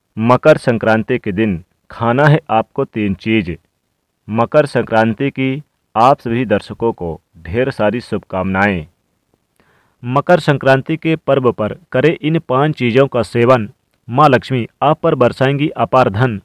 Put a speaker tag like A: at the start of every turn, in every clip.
A: मकर संक्रांति के दिन खाना है आपको तीन चीज। मकर संक्रांति की आप सभी दर्शकों को ढेर सारी शुभकामनाएं। मकर संक्रांति के पर्व पर करें इन 5 चीज़ों का सेवन, माँ लक्ष्मी आप पर बरसाएंगी अपार धन।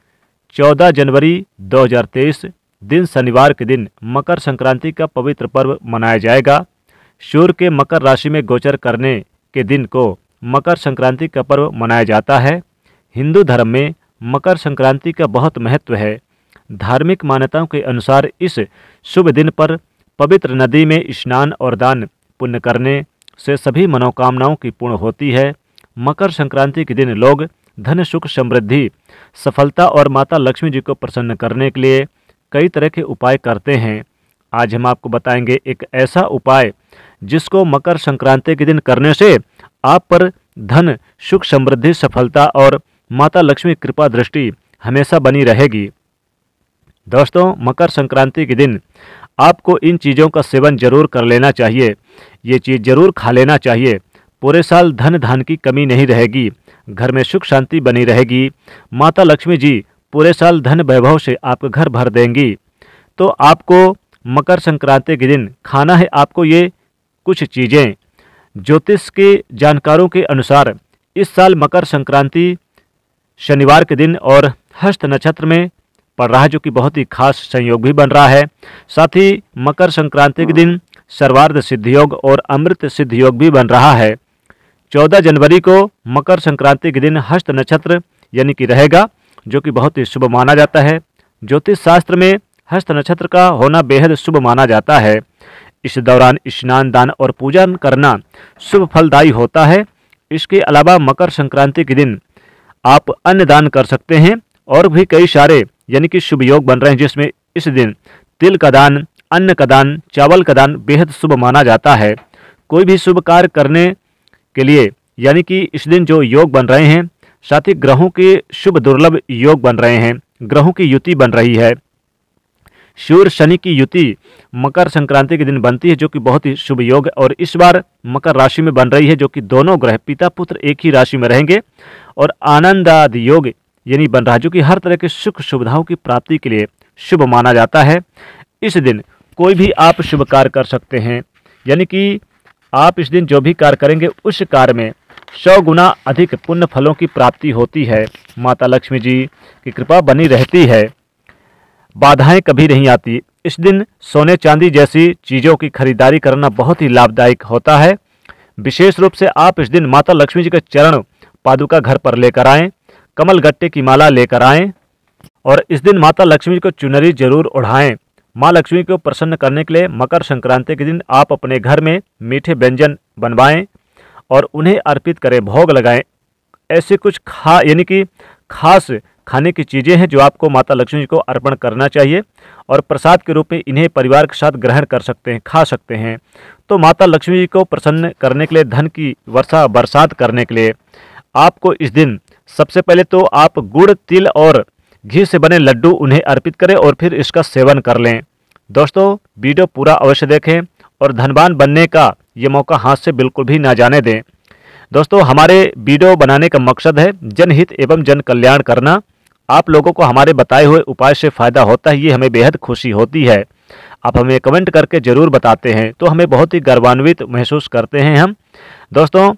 A: 14 जनवरी 2023 दिन शनिवार के दिन मकर संक्रांति का पवित्र पर्व मनाया जाएगा। सूर्य के मकर राशि में गोचर करने के दिन को मकर संक्रांति का पर्व मनाया जाता है। हिंदू धर्म में मकर संक्रांति का बहुत महत्व है। धार्मिक मान्यताओं के अनुसार इस शुभ दिन पर पवित्र नदी में स्नान और दान पुण्य करने से सभी मनोकामनाओं की पूर्ण होती है। मकर संक्रांति के दिन लोग धन, सुख, समृद्धि, सफलता और माता लक्ष्मी जी को प्रसन्न करने के लिए कई तरह के उपाय करते हैं। आज हम आपको बताएंगे एक ऐसा उपाय जिसको मकर संक्रांति के दिन करने से आप पर धन, सुख, समृद्धि, सफलता और माता लक्ष्मी कृपा दृष्टि हमेशा बनी रहेगी। दोस्तों, मकर संक्रांति के दिन आपको इन चीज़ों का सेवन जरूर कर लेना चाहिए। ये चीज़ जरूर खा लेना चाहिए। पूरे साल धन धान की कमी नहीं रहेगी, घर में सुख शांति बनी रहेगी। माता लक्ष्मी जी पूरे साल धन वैभव से आपका घर भर देंगी। तो आपको मकर संक्रांति के दिन खाना है आपको ये कुछ चीज़ें। ज्योतिष के जानकारों के अनुसार इस साल मकर संक्रांति शनिवार के दिन और हस्त नक्षत्र में पड़ रहा है, जो कि बहुत ही खास संयोग भी बन रहा है। साथ ही मकर संक्रांति के दिन सर्वार्थ सिद्ध योग और अमृत सिद्ध योग भी बन रहा है। 14 जनवरी को मकर संक्रांति के दिन हस्त नक्षत्र यानी कि रहेगा, जो कि बहुत ही शुभ माना जाता है। ज्योतिष शास्त्र में हस्त नक्षत्र का होना बेहद शुभ माना जाता है। इस दौरान स्नान, दान और पूजा करना शुभ फलदायी होता है। इसके अलावा मकर संक्रांति के दिन आप अन्न दान कर सकते हैं और भी कई सारे यानी कि शुभ योग बन रहे हैं, जिसमें इस दिन तिल का दान, अन्न का दान, चावल का दान बेहद शुभ माना जाता है। कोई भी शुभ कार्य करने के लिए यानी कि इस दिन जो योग बन रहे हैं, साथ ही ग्रहों के शुभ दुर्लभ योग बन रहे हैं। ग्रहों की युति बन रही है। सूर्य शनि की युति मकर संक्रांति के दिन बनती है, जो कि बहुत ही शुभ योग है। और इस बार मकर राशि में बन रही है, जो कि दोनों ग्रह पिता पुत्र एक ही राशि में रहेंगे। और आनंदादि योग यानी बन रहा है, जो कि हर तरह के सुख सुविधाओं की प्राप्ति के लिए शुभ माना जाता है। इस दिन कोई भी आप शुभ कार्य कर सकते हैं, यानी कि आप इस दिन जो भी कार्य करेंगे उस कार्य में 100 गुना अधिक पुण्य फलों की प्राप्ति होती है। माता लक्ष्मी जी की कृपा बनी रहती है, बाधाएं कभी नहीं आती। इस दिन सोने चांदी जैसी चीज़ों की खरीदारी करना बहुत ही लाभदायक होता है। विशेष रूप से आप इस दिन माता लक्ष्मी जी के चरण पादुका घर पर लेकर आएं, कमल गट्टे की माला लेकर आएं और इस दिन माता लक्ष्मी जी को चुनरी जरूर ओढ़ाएं। माँ लक्ष्मी को प्रसन्न करने के लिए मकर संक्रांति के दिन आप अपने घर में मीठे व्यंजन बनवाएं और उन्हें अर्पित करें, भोग लगाएं। ऐसे कुछ यानी कि खास खाने की चीज़ें हैं जो आपको माता लक्ष्मी जी को अर्पण करना चाहिए और प्रसाद के रूप में इन्हें परिवार के साथ ग्रहण कर सकते हैं, खा सकते हैं। तो माता लक्ष्मी जी को प्रसन्न करने के लिए, धन की वर्षा बरसात करने के लिए आपको इस दिन सबसे पहले तो आप गुड़, तिल और घी से बने लड्डू उन्हें अर्पित करें और फिर इसका सेवन कर लें। दोस्तों, वीडियो पूरा अवश्य देखें और धनवान बनने का ये मौका हाथ से बिल्कुल भी ना जाने दें। दोस्तों, हमारे वीडियो बनाने का मकसद है जनहित एवं जन कल्याण करना। आप लोगों को हमारे बताए हुए उपाय से फ़ायदा होता है, ये हमें बेहद खुशी होती है। आप हमें कमेंट करके ज़रूर बताते हैं तो हमें बहुत ही गर्वान्वित महसूस करते हैं हम। दोस्तों,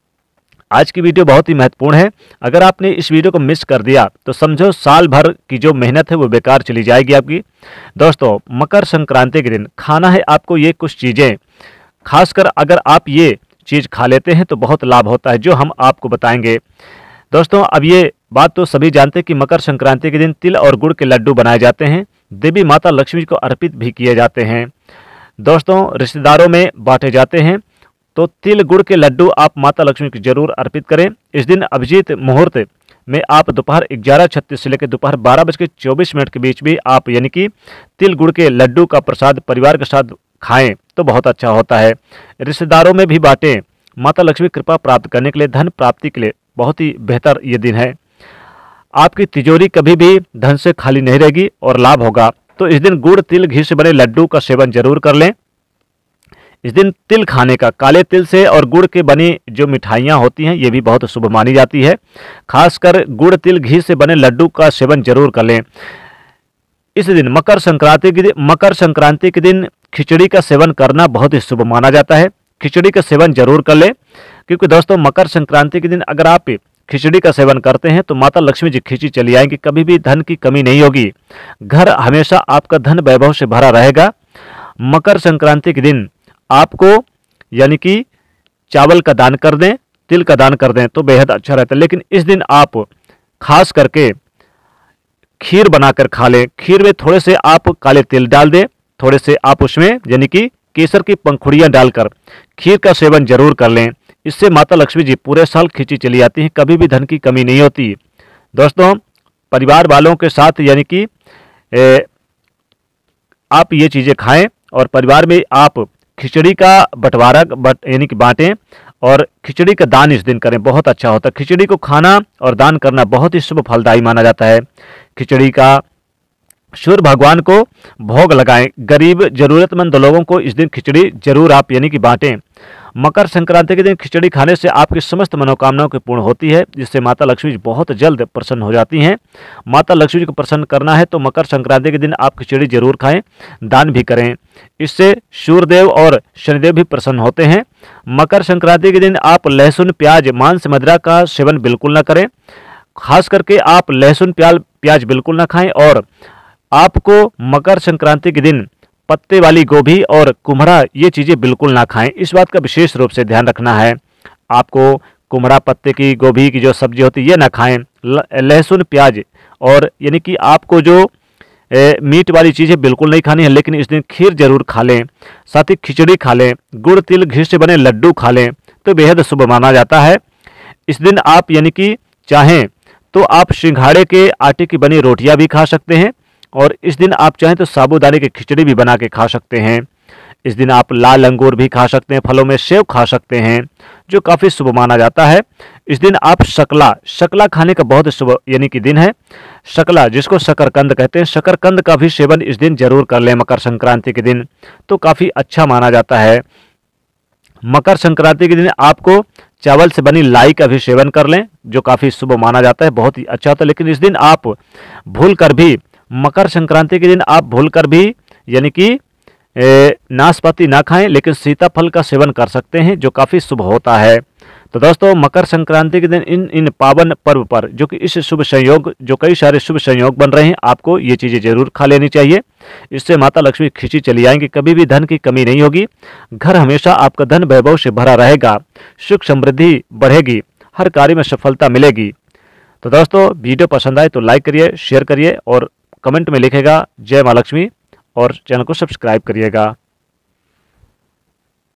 A: आज की वीडियो बहुत ही महत्वपूर्ण है। अगर आपने इस वीडियो को मिस कर दिया तो समझो साल भर की जो मेहनत है वो बेकार चली जाएगी आपकी। दोस्तों, मकर संक्रांति के दिन खाना है आपको ये कुछ चीज़ें। खासकर अगर आप ये चीज़ खा लेते हैं तो बहुत लाभ होता है, जो हम आपको बताएंगे। दोस्तों, अब ये बात तो सभी जानते हैं कि मकर संक्रांति के दिन तिल और गुड़ के लड्डू बनाए जाते हैं, देवी माता लक्ष्मी को अर्पित भी किए जाते हैं। दोस्तों, रिश्तेदारों में बांटे जाते हैं। तो तिल गुड़ के लड्डू आप माता लक्ष्मी को जरूर अर्पित करें। इस दिन अभिजीत मुहूर्त में आप दोपहर 11:36 से लेकर दोपहर 12:24 के बीच भी आप यानी कि तिल गुड़ के लड्डू का प्रसाद परिवार के साथ खाएं तो बहुत अच्छा होता है। रिश्तेदारों में भी बांटें। माता लक्ष्मी कृपा प्राप्त करने के लिए, धन प्राप्ति के लिए बहुत ही बेहतर ये दिन है। आपकी तिजोरी कभी भी धन से खाली नहीं रहेगी और लाभ होगा। तो इस दिन गुड़, तिल, घी से बने लड्डू का सेवन जरूर कर लें। इस दिन तिल खाने का, काले तिल से और गुड़ के बनी जो मिठाइयाँ होती हैं ये भी बहुत शुभ मानी जाती है। खासकर गुड़ तिल घी से बने लड्डू का सेवन जरूर कर लें। इस दिन मकर संक्रांति के दिन खिचड़ी का सेवन करना बहुत ही शुभ माना जाता है। खिचड़ी का सेवन जरूर कर लें, क्योंकि दोस्तों मकर संक्रांति के दिन अगर आप खिचड़ी का सेवन करते हैं तो माता लक्ष्मी जी खींची चली आएंगी, कभी भी धन की कमी नहीं होगी, घर हमेशा आपका धन वैभव से भरा रहेगा। मकर संक्रांति के दिन आपको यानी कि चावल का दान कर दें, तिल का दान कर दें तो बेहद अच्छा रहता है। लेकिन इस दिन आप खास करके खीर बनाकर खा लें। खीर में थोड़े से आप काले तिल डाल दें, थोड़े से आप उसमें यानी कि केसर की पंखुड़ियाँ डालकर खीर का सेवन जरूर कर लें। इससे माता लक्ष्मी जी पूरे साल खींची चली आती हैं, कभी भी धन की कमी नहीं होती। दोस्तों परिवार वालों के साथ यानी कि आप ये चीज़ें खाएं और परिवार में आप खिचड़ी का बंटवारा यानी कि बांटें और खिचड़ी का दान इस दिन करें, बहुत अच्छा होता है। खिचड़ी को खाना और दान करना बहुत ही शुभ फलदायी माना जाता है। खिचड़ी का सूर्य भगवान को भोग लगाएं, गरीब जरूरतमंद लोगों को इस दिन खिचड़ी जरूर आप यानी कि बांटें। मकर संक्रांति के दिन खिचड़ी खाने से आपकी समस्त मनोकामनाओं की पूर्ण होती है, जिससे माता लक्ष्मी जी बहुत जल्द प्रसन्न हो जाती हैं। माता लक्ष्मी जी को प्रसन्न करना है तो मकर संक्रांति के दिन आप खिचड़ी जरूर खाएं, दान भी करें। इससे सूर्यदेव और शनिदेव भी प्रसन्न होते हैं। मकर संक्रांति के दिन आप लहसुन प्याज मांस मदिरा का सेवन बिल्कुल न करें, खास करके आप लहसुन प्याज बिल्कुल न खाएं। और आपको मकर संक्रांति के दिन पत्ते वाली गोभी और कुम्हड़ा ये चीज़ें बिल्कुल ना खाएं, इस बात का विशेष रूप से ध्यान रखना है। आपको कुम्हड़ा पत्ते की गोभी की जो सब्जी होती है ये ना खाएं। लहसुन प्याज और यानी कि आपको जो मीट वाली चीज़ें बिल्कुल नहीं खानी है, लेकिन इस दिन खीर जरूर खा लें, साथ ही खिचड़ी खा लें, गुड़ तिल घी से बने लड्डू खा लें तो बेहद शुभ माना जाता है। इस दिन आप यानी कि चाहें तो आप सिंघाड़े के आटे की बनी रोटियां भी खा सकते हैं और इस दिन आप चाहें तो साबूदाने की खिचड़ी भी बना के खा सकते हैं। इस दिन आप लाल अंगूर भी खा सकते हैं, फलों में सेव खा सकते हैं जो काफ़ी शुभ माना जाता है। इस दिन आप शकला खाने का बहुत शुभ यानी कि दिन है। शकला जिसको शकरकंद कहते हैं, शकरकंद का भी सेवन इस दिन जरूर कर लें मकर संक्रांति के दिन, तो काफ़ी अच्छा माना जाता है। मकर संक्रांति के दिन आपको चावल से बनी लाई का भी सेवन कर लें जो काफ़ी शुभ माना जाता है, बहुत ही अच्छा होता है। लेकिन इस दिन आप भूल कर भी मकर संक्रांति के दिन आप भूल कर भी यानी कि नाशपाती ना खाएं, लेकिन सीताफल का सेवन कर सकते हैं जो काफ़ी शुभ होता है। तो दोस्तों मकर संक्रांति के दिन इन पावन पर्व पर जो कि इस शुभ संयोग जो कई सारे शुभ संयोग बन रहे हैं, आपको ये चीज़ें जरूर खा लेनी चाहिए। इससे माता लक्ष्मी खींची चली आएंगी, कभी भी धन की कमी नहीं होगी, घर हमेशा आपका धन वैभव से भरा रहेगा, सुख समृद्धि बढ़ेगी, हर कार्य में सफलता मिलेगी। तो दोस्तों वीडियो पसंद आए तो लाइक करिए, शेयर करिए और कमेंट में लिखेगा जय माँ लक्ष्मी और चैनल को सब्सक्राइब करिएगा।